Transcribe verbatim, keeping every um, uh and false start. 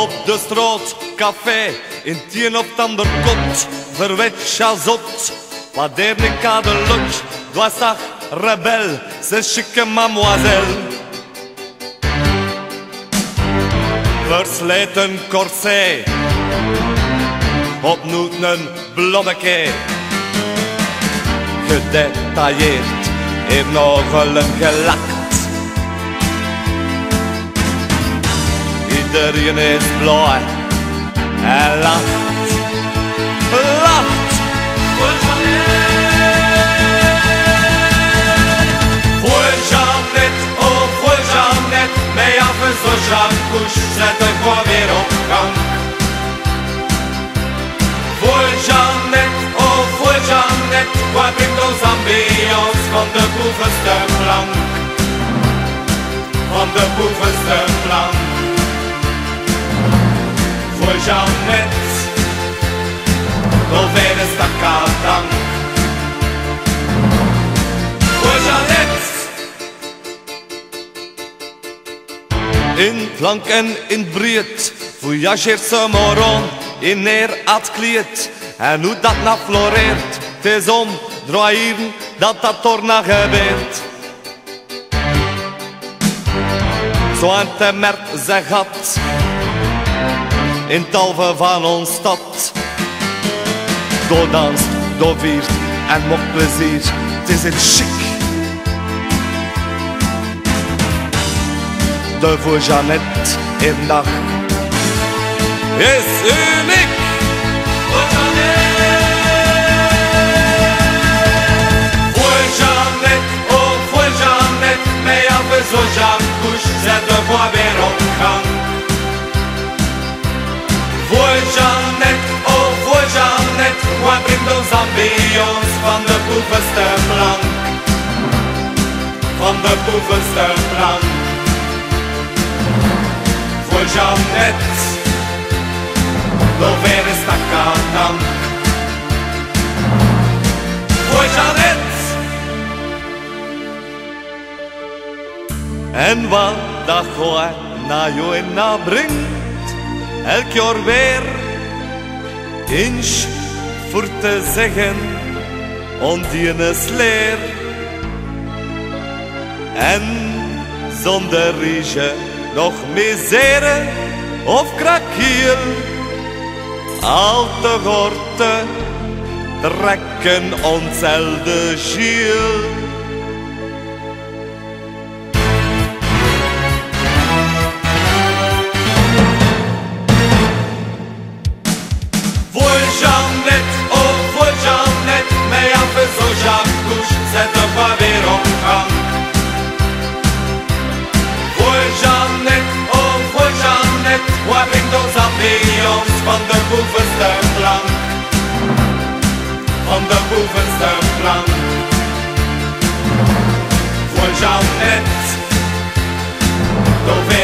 Op de straat, café, in het een of het ander kot, verwet als zot. Wanneer ik aan de lunch, doissag, rebel, c'est chique mademoiselle. Versleten corset, opnieuw een blommeke. Gedetailleerd, heeft nagelen gelakt. Iedereen is blij en lacht, lacht. Voor Jeannette, oh voor Jeannette, mais en faisant Jeanne couche, zet de quoi weer op gang. Voor Jeannette, oh voor Jeannette, quoi bringt ons ambiance van de boevenste plank, van de boevenste plank. Voor Jeannette, dov'è sta dank. Voor Jeannette. In plank en in breed, voyageert ze maar aan, in neer het kleed. En hoe dat na floreert, het is om draaien dat dat door na gebeurt. Zo aan te merk ze gat, in talve van ons stad. Do danst, do viert en mocht plezier, het is het chic. De voor Jeannette in dag is uniek. Voor Jeannette, voor Jeannette, oh voor Jeannette, mais en faisant Jeanne couche, zet de voix weer op gang. Voor Jeannette, oh voor Jeannette, quoi bringt ons ambiance van de boevenste plank, van de boevenste plank. Voor Jeannette, dov'è sta dank. Voor Jeannette. En wat dat gewoon na jou en na brengt, elk jaar weer eens voor te zeggen, on die is leer. En zonder riche nog misère of krakiel, al te gorten trekken onszelfde ziel. Voor Jeannette, oh voor Jeannette, mais en faisant Jeanne couche, zet de voix weer op gang. Voor Jeannette, oh voor Jeannette, quoi bringt ons ambiance van de boevenste plank, van de boevenste plank. Voor Jeannette, dov'è